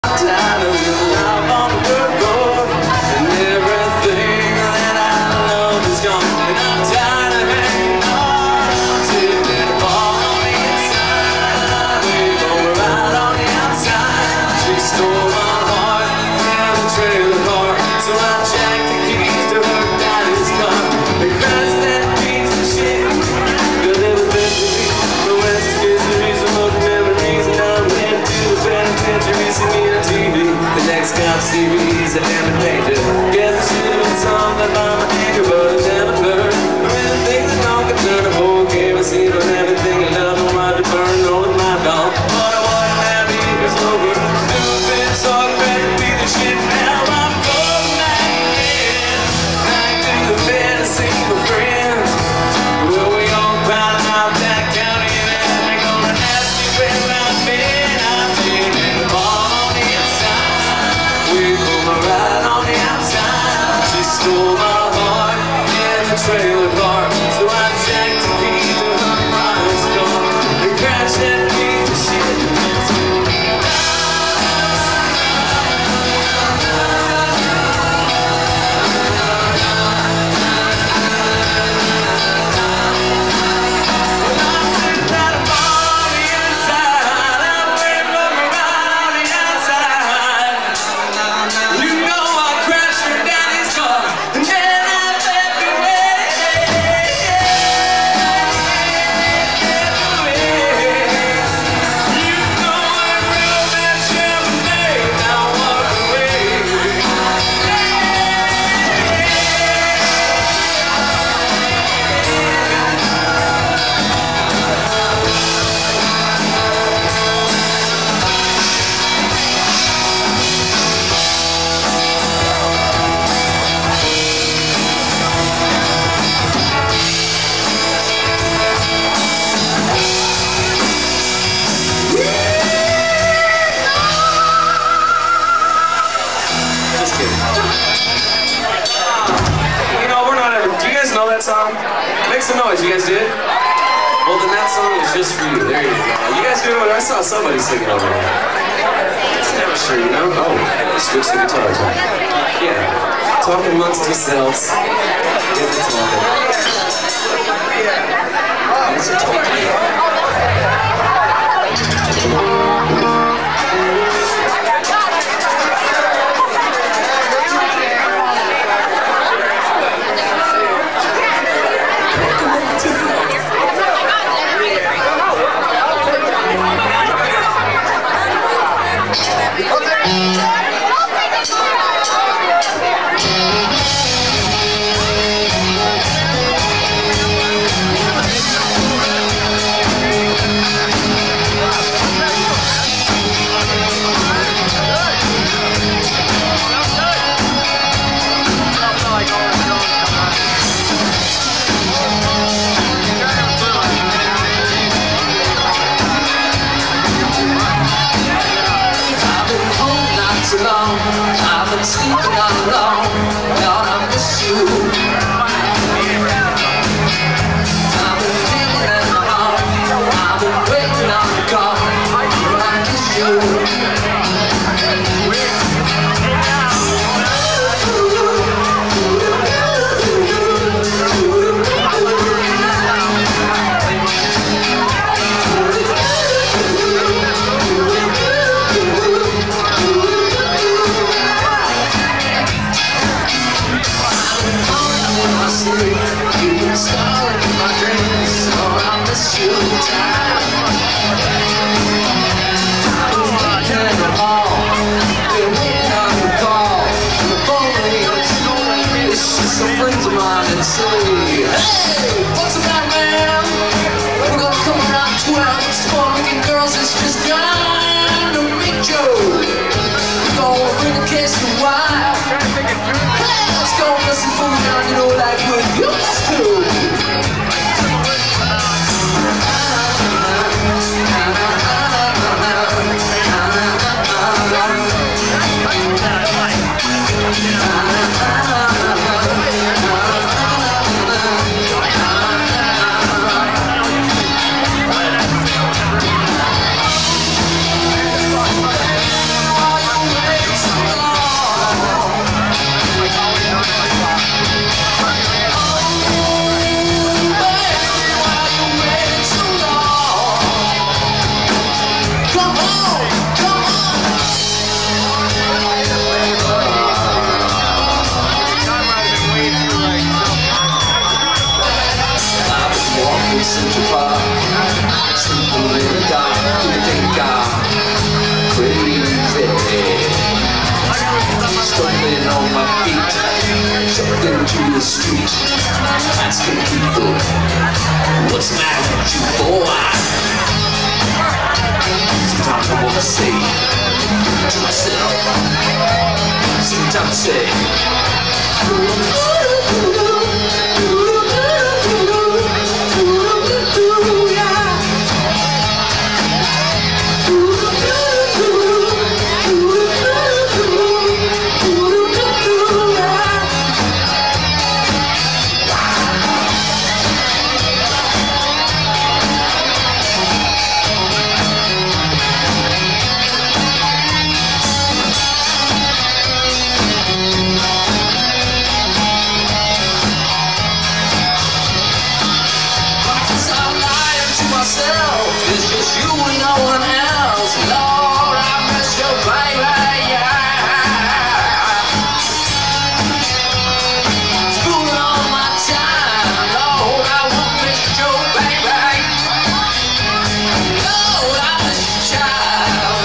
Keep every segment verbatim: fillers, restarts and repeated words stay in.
Tired of living life on the good road, and everything that I love is gone. And I'm tired of hanging on to that ball on the inside. We go right on the outside. She stole my heart and the trailer park, so I jacked the keys to her daddy's car. And crashed that piece of shit, 'cause it was best for me. The West gives the reason for the memories, and I'm headed to the penitentiary. See me on T V, the next cop series, and I'm a danger. Guess I should have been something by my anchor, but I never learned. When things that don't get turned up, okay, I see on everything I love, I want to burn all of my dog. But I wasn't happy, it's over. Stupid, so I'm ready to be the shit. Now I'm going back again, back to the bed to see my friends. Well, we all crowded out that county, and they're gonna ask me where I've been. I've been in the bar on the inside. We pulled my ride on the outside. She stole my heart in the trailer park, so I jacked the key to her father's car and crashed that piece of shit. Song? Make some noise, you guys did? Well, then that song is just for you. There you go. You guys doing it? I saw somebody singing over there. It's never sure, you know? Oh, switch the guitars. Yeah. Talk amongst yourselves. Get the talking. What's it talking? I've been sleeping all alone, Lord, I miss you. I've been feeling in my heart, I've been waiting on the call, Lord, I miss you. the street, asking people, what's the matter with you, boy? Sometimes I wanna say to myself, sometimes I say, it's just you and no one else. Lord, I miss you, baby, yeah. Spooling all my time. Lord, I won't miss you, baby. Lord, I miss you, child.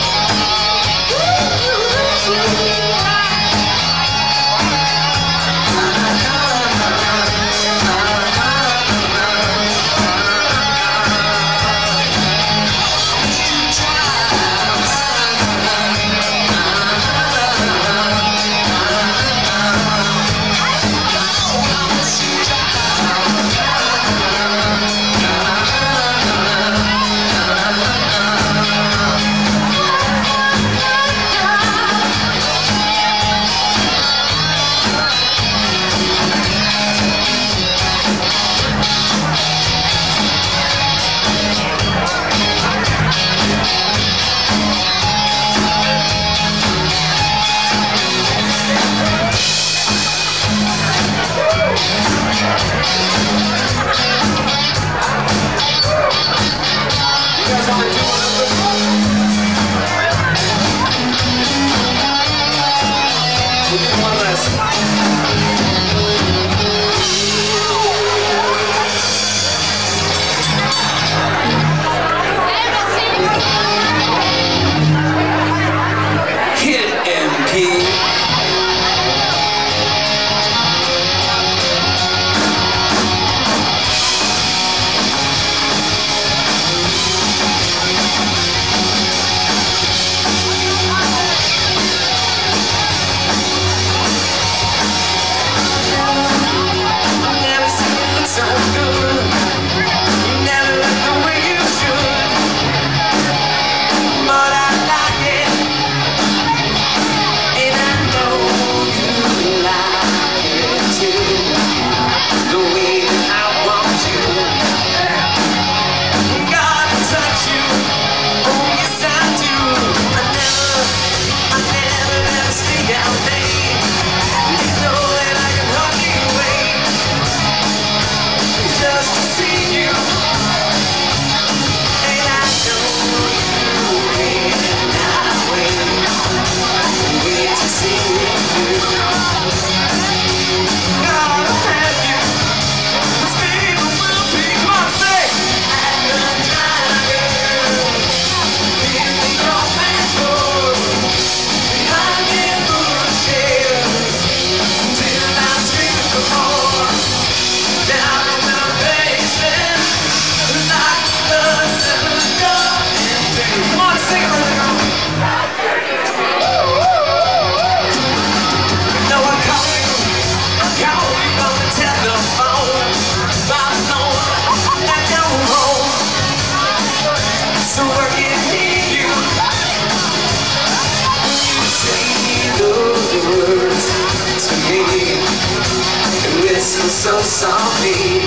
So softly,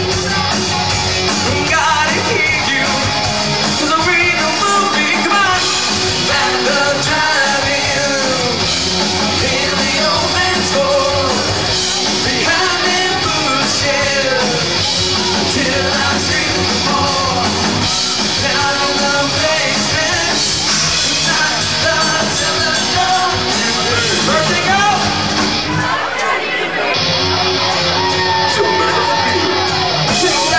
gotta hear you, 'cause I'm reading a movie. Come on, back the drive-in, in the old man's hole, behind them bushes, till I'm screaming for more. Down in the basement, not the cylinder, birthday girl. To murder the people.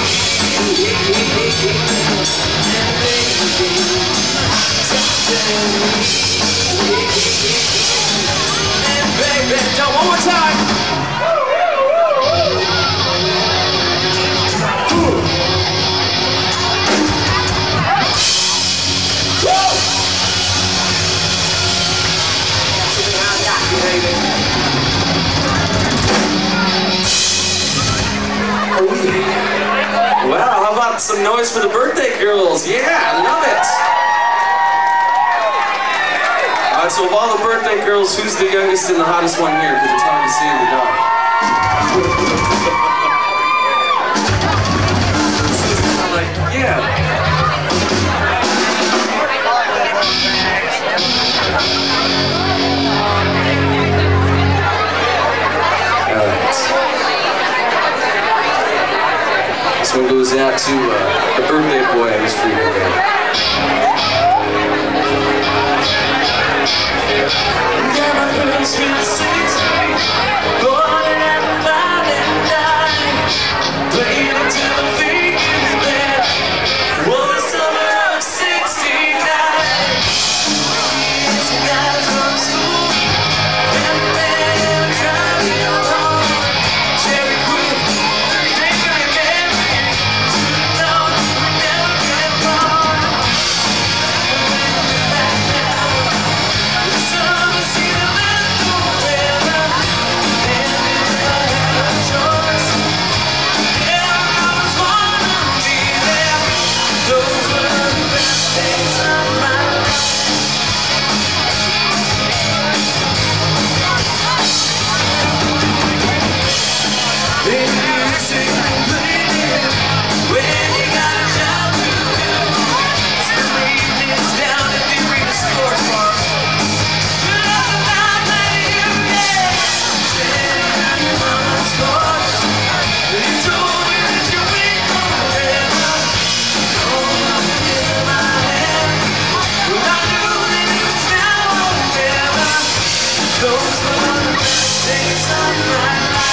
And baby, now one more time. Well, how about some noise for the birthday girls? Yeah, I love it. All right, so of all the birthday girls, who's the youngest and the hottest one here? Because it's hard to see in the dark. I'm like, yeah. All right. This one goes out to uh, the birthday boy I was freaking today. Got my first real sixteen, born at five and nine, played until the feet is bare. Was the summer of sixty-nine. Years and guys from school, and man driving along, Cherry Creek, daydreaming memory, too long we never get wrong. The summer seemed to last forever, and if I had a choice, yeah, I always wanna be there. Those were the best days of my life. When you sing and play, when you got a job to do, spend the evenings down at the arena sports bar. You love the night that you get, standing on your mama's porch. You told me that you wait forever. Oh, in my head, well, I knew that it was now or never. Those were the best days of my life.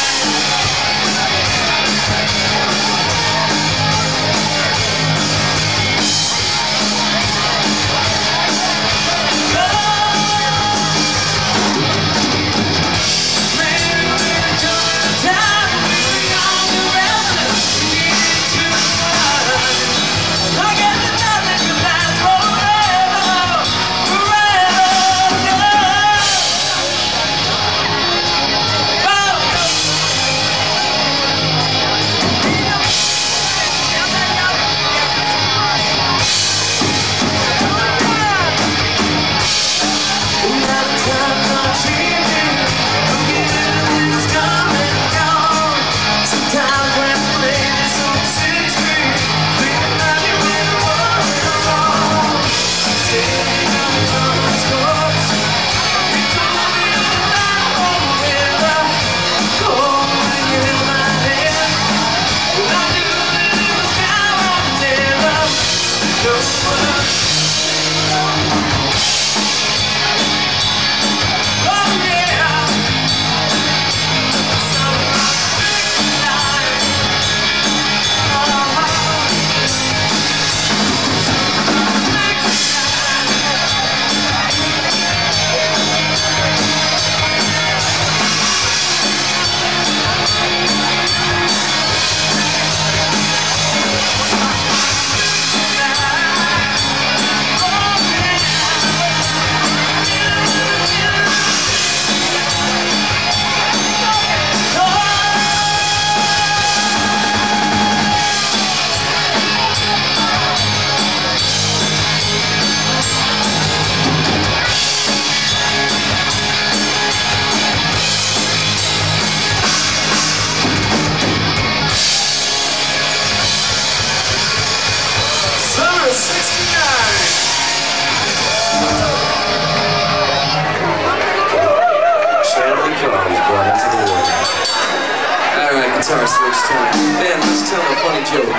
Guitar switch time. Man, let's tell a funny joke.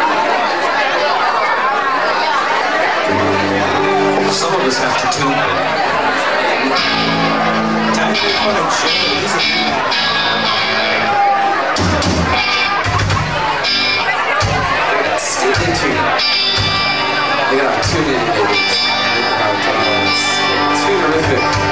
Some of us have to tune it. They got tuned in, ladies. It's too terrific.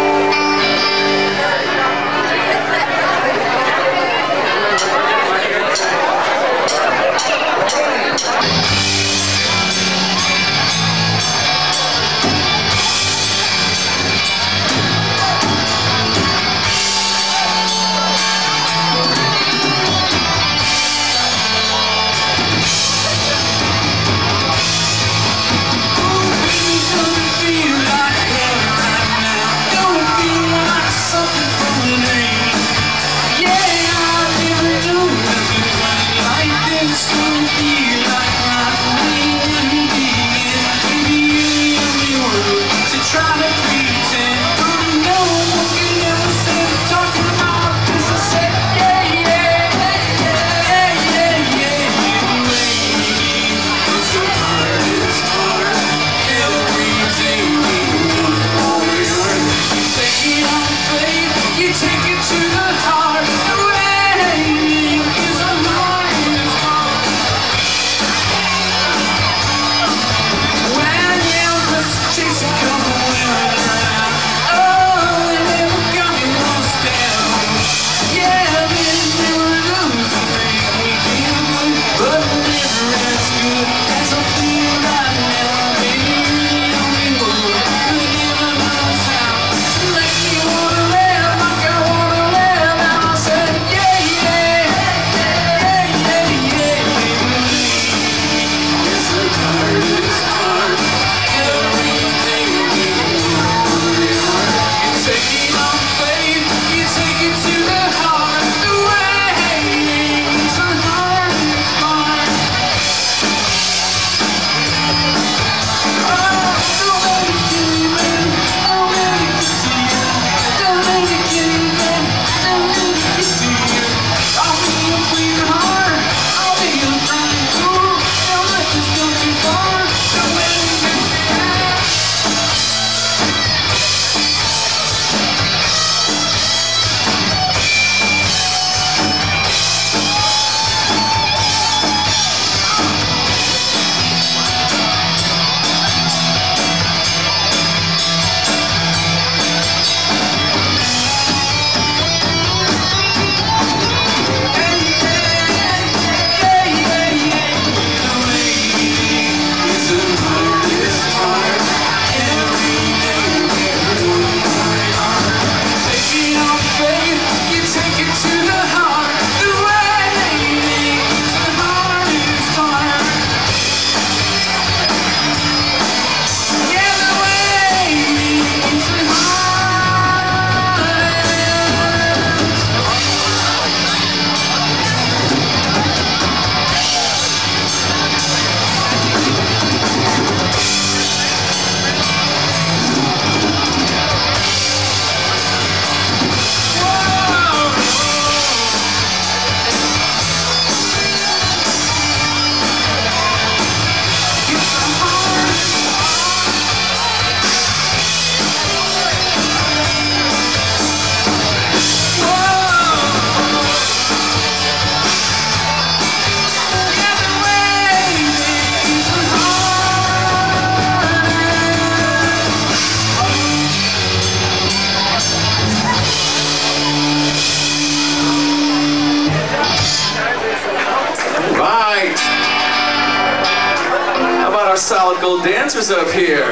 Solid gold dancers up here.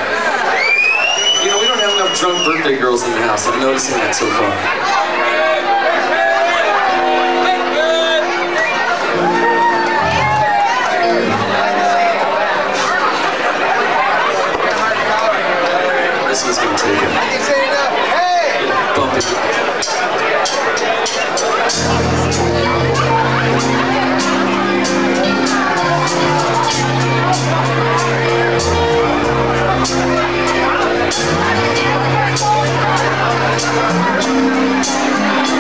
You know, we don't have enough drunk birthday girls in the house. I'm noticing that so far. This one's gonna take it. Bump it. We'll be right back.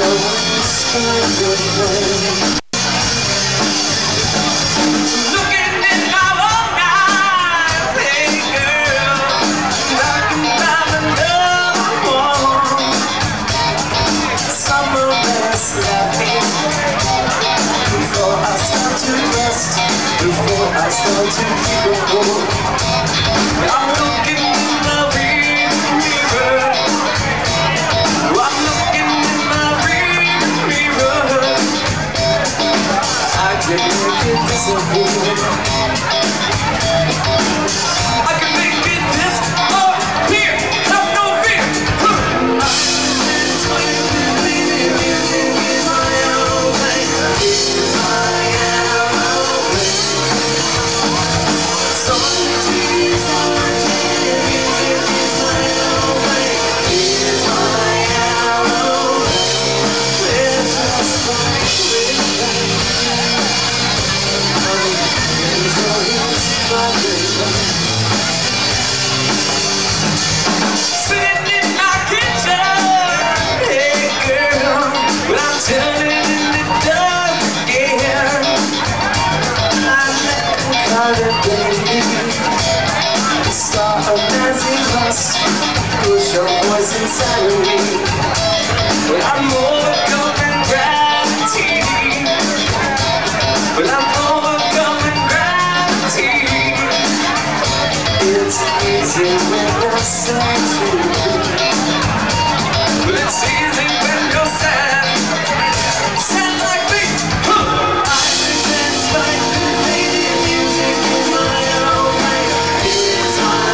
Push your voice inside of me. Well, I'm overcoming gravity. Well, I'm overcoming gravity. It's easy when you're sad too. Well, it's easy when you're sad. Sad like me. Huh. I dance like the lady music in my own way. It's my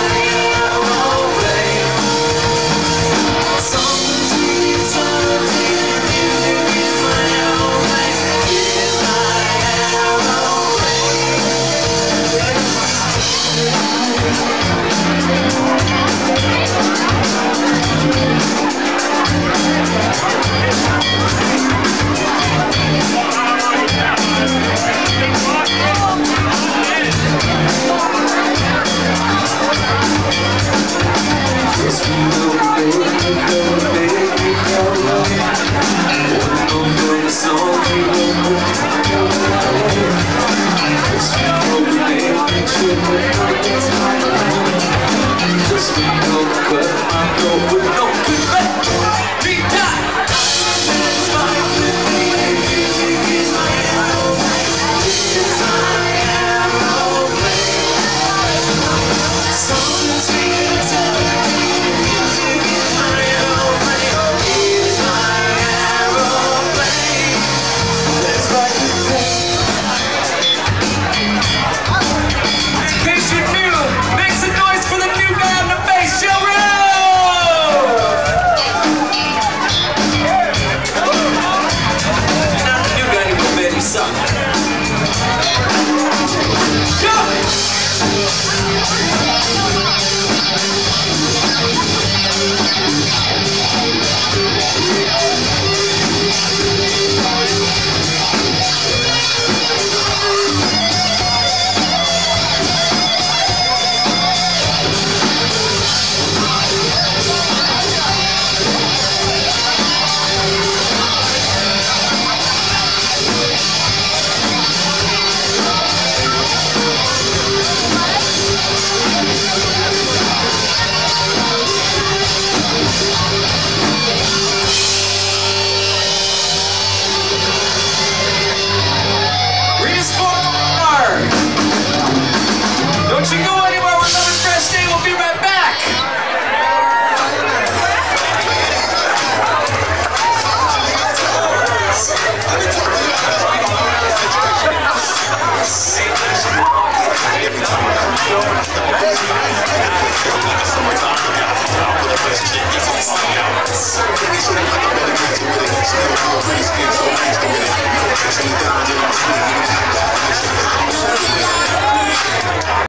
Please give